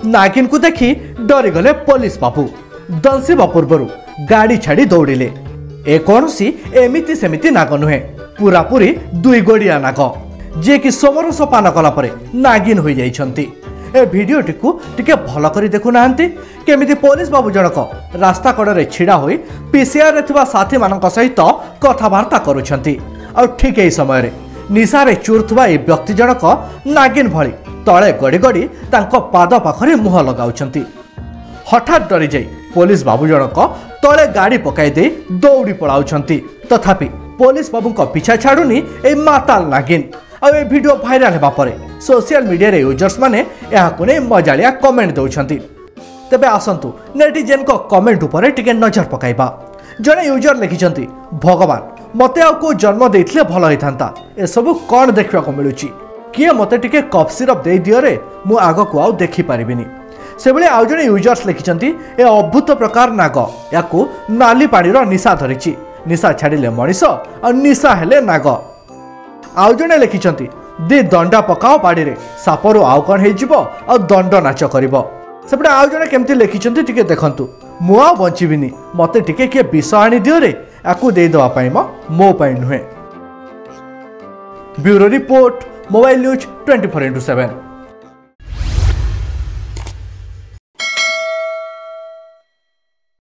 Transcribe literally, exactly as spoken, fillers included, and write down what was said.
नागिन को देखि डरीगले पुलिस बाबू दंशिबा पूर्व गाड़ी छाड़ी दौड़िले। ए कौनसी एमिति सेमिति नाग नुहे, पूरा पूरी दुई गोड़िया नाग जे कि सोमरस पान कला परे नागिन हो जाइछंती। ए भिडियोटी को टिके भल करी देखु नाहंती केमिति पुलिस बाबू जनक रास्ता कड़े छिड़ा होई पीसीआर रे थिबा साथी मानक सहित कथबार्ता करूछंती। आ ठीक एही समय रे निशारे चूर थुबा ए व्यक्ति जनक नागिन भली तळे गड़ी गड़ी तांको पाद पाखरे मुह लगाउछंती। हठात डरी जाई पुलिस बाबू जनक तळे गाड़ी पकाई दे दौड़ी पलाउछंती। तथापि पुलिस बाबू को पीछा छाड़ुनी ए माताल नागिन। आ ए वीडियो भाइराल हेबा परे सोशल मीडिया रे यूजर्स माने एहाकु नै मजालिया कमेंट दउछंती। तबे आसंतु नेटिजन को कमेंट ऊपर टिके नजर पकाइबा। जने यूजर लिखिछंती, भगवान मते आ को जन्म देथिले भलो होइथांता, ए सब कोन देखिबा को मिलुची, किए मते टिके कफ सिरप दे दियो रे, मु आगो को आउ देखि पारिबिनी। से बेले आउ जने यूजर्स लिखिछंती, ए अद्भुत प्रकार नाग याकू नाली पानीर निशा धरिची, निशा छाड़िले मनीष आ निशा हेले नाग। आउ जने लिखिछंती, दे दंडा पकाओ बाड़ी रे, सापरु आउ कौन हो जिवो आ दंड नाच करिवो। सेपटे आउ जने केमती लिखिछंती टिके देखंतु, मु आ बंचिबिनी, मते टिके के विष आनी दियो रे, आकु दे दवा पाई म मो पाई नुहे। Bureau report, mobile news twenty four into seven.